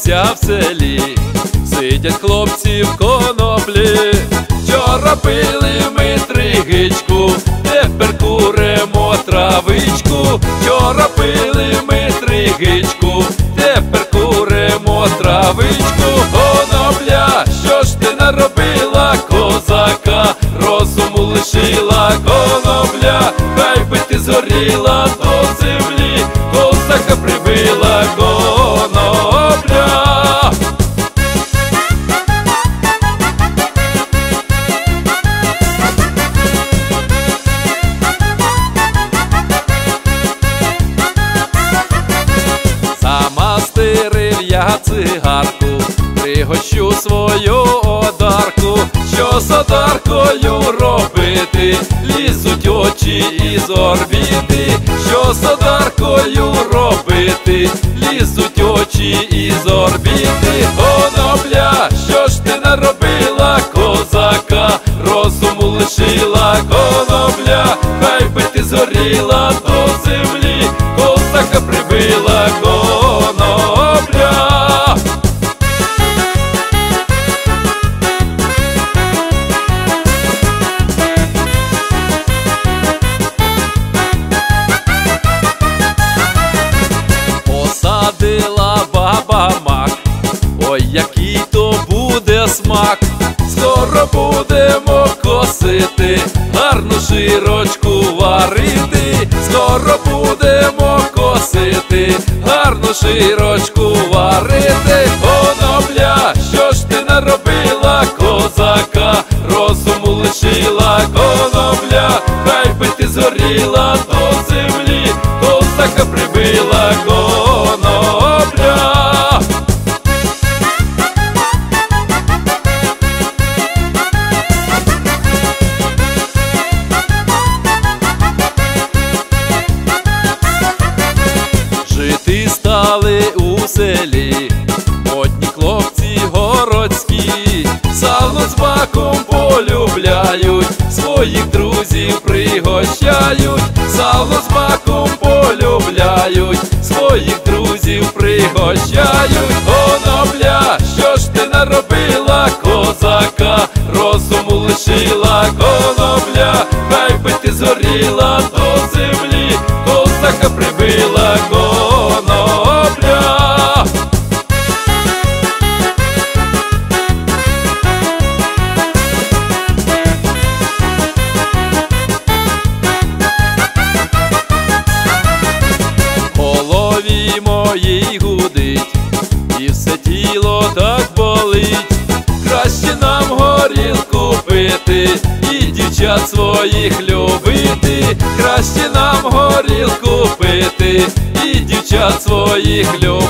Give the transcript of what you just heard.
робиться в селі, сидять хлопці в коноплі. Вчора пили ми тригичку, тепер куримо травичку. Вчора пили ми тригичку, тепер куримо травичку. Конопля, що ж ти наробила, козака розуму лишила? Конопля, хай би ти згоріла до землі, козака прибила конопля. Замастирив я цигарку, пригощу свою одарку. Що з одаркою робити? Лізуть очі із орбіти. Що з одаркою робити? Лізуть очі із орбіти. Конопля, що ж ти наробила, козака розуму лишила? Конопля, хай би ти згоріла до землі, козака прибила конопля. Посадила баба мак, ой, який то буде смак. Скоро будемо косити, гарну широчку варити. Скоро будемо косити, гарну широчку варити. Конопля, що ж ти наробила, козака розуму лишила? Конопля, хай би ти згоріла до землі, козака прибила конопля. Жити стали у селі модні хлопці городські. Сало з маком полюбляють, своїх друзів пригощають. Сало з маком полюбляють, своїх друзів пригощають. Конопля, що ж ти наробила, козака розуму лишила? Конопля, хай би ти згоріла до землі, козака прибила конопля. В голові моїй гудить, і все тіло так болить. Краще нам горілку пити і дівчат своїх любити. Краще нам горілку пити і дівчат своїх любити.